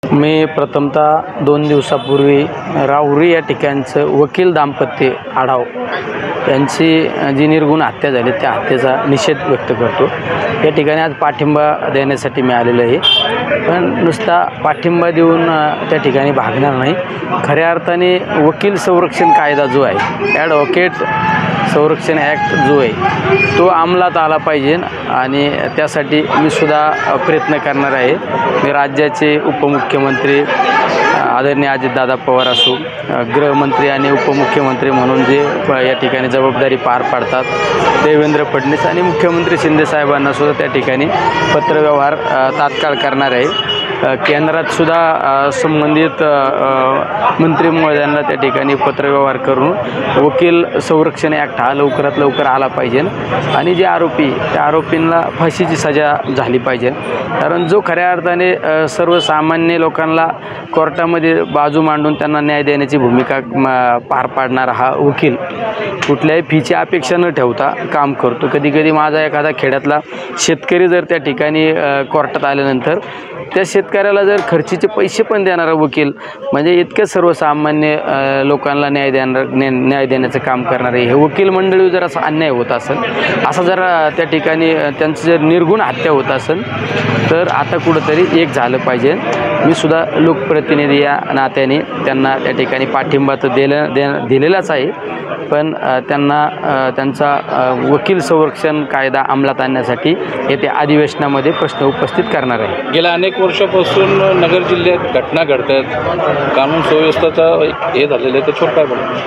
मी प्रथमतः 2 दिवसापूर्वी राहुरी या ठिकाणचं वकील दाम्पत्य आढाव यांची जी निर्गुण हत्या झाली त्या हत्येचा निषेध व्यक्त करतो। या ठिकाणी आज पाठिंबा देण्यासाठी मी आलेलो आहे, पण नुसता पाठिंबा देऊन त्या ठिकाणी भागणार नाही। खऱ्या अर्थाने वकील संरक्षण कायदा जो आहे, ॲडव्होकेट संरक्षण ॲक्ट जो आहे तो अंमलात आला पाहिजे आणि त्यासाठी मी सुद्धा प्रयत्न करणार आहे। मी राज्याचे उपमुख्यमंत्री आदरणीय अजितदादा पवार असो, गृहमंत्री आणि उपमुख्यमंत्री म्हणून जे या ठिकाणी जबाबदारी पार पाडतात देवेंद्र फडणवीस आणि मुख्यमंत्री शिंदे साहेबांना सुद्धा त्या ठिकाणी पत्रव्यवहार तात्काळ करणार आहे। केंद्रात सुद्धा संबंधित मंत्री महोदयांना त्या ठिकाणी पत्रव्यवहार करून वकील संरक्षण ॲक्ट हा लवकरात लवकर आला पाहिजे आणि जे आरोपी त्या आरोपींना फाशीची सजा झाली पाहिजे। कारण जो खऱ्या अर्थाने सर्वसामान्य लोकांना कोर्टामध्ये बाजू मांडून त्यांना न्याय देण्याची भूमिका पार पाडणारा हा वकील कुठल्याही फीची अपेक्षा न ठेवता काम करतो। कधीकधी माझा एखादा खेड्यातला शेतकरी जर त्या ठिकाणी कोर्टात आल्यानंतर त्या शेतकऱ्याला जर खर्चीचे पैसे पण देणारा वकील म्हणजे इतके सर्वसामान्य लोकांना न्याय देण्याचं काम करणारे हे वकील मंडळी जर असा अन्याय होत असेल, असा जर त्या ठिकाणी त्यांची जर निर्गुण हत्या होत असेल तर आता कुठंतरी एक झालं पाहिजे। मी सुद्धा लोकप्रतिनिधी या नात्याने त्यांना त्या ठिकाणी पाठिंबा तर दिलेलाच आहे, पण त्यांना त्यांचा वकील संरक्षण कायदा अंमलात आणण्यासाठी येत्या अधिवेशनामध्ये प्रश्न उपस्थित करणार आहे। गेल्या अनेक वर्षापासून नगर जिल्ह्यात घटना घडतात, कानून सुव्यवस्थेचा हे झालेलं आहे, त्याच्यावर काय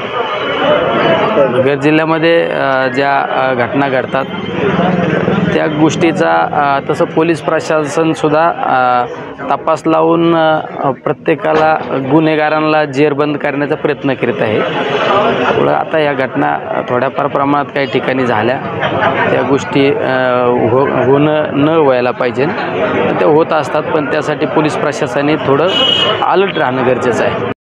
बोलतो? नगर जिल्ह्यामध्ये ज्या घटना घडतात त्या गोष्टीचा तसं पोलीस प्रशासनसुद्धा तपास लावून प्रत्येकाला गुन्हेगारांना जेरबंद करण्याचा प्रयत्न करीत आहे। त्यामुळं आता या घटना थोड्याफार प्रमाणात काही ठिकाणी झाल्या, त्या गोष्टी होणं न व्हायला पाहिजे, ते होत असतात, पण त्यासाठी पोलीस प्रशासनाने थोडं अलर्ट राहणं गरजेचं आहे।